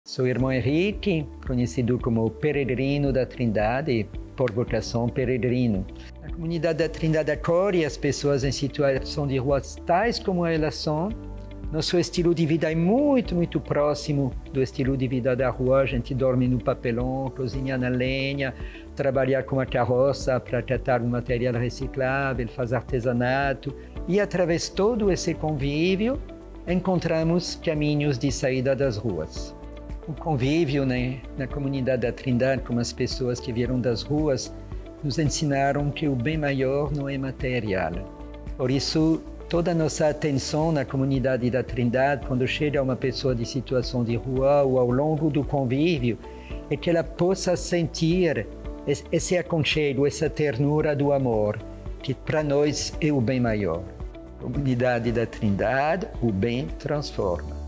Sou irmão Henrique, conhecido como Peregrino da Trindade, por vocação peregrino. A comunidade da Trindade acolhe as pessoas em situação de rua tais como elas são. Nosso estilo de vida é muito próximo do estilo de vida da rua. A gente dorme no papelão, cozinha na lenha, trabalha com a carroça para catar um material reciclável, faz artesanato. E através de todo esse convívio, encontramos caminhos de saída das ruas. O convívio, na comunidade da Trindade, com as pessoas que vieram das ruas, nos ensinaram que o bem maior não é material. Por isso, toda a nossa atenção na comunidade da Trindade, quando chega uma pessoa de situação de rua ou ao longo do convívio, é que ela possa sentir esse aconchego, essa ternura do amor, que para nós é o bem maior. Comunidade da Trindade, o bem transforma.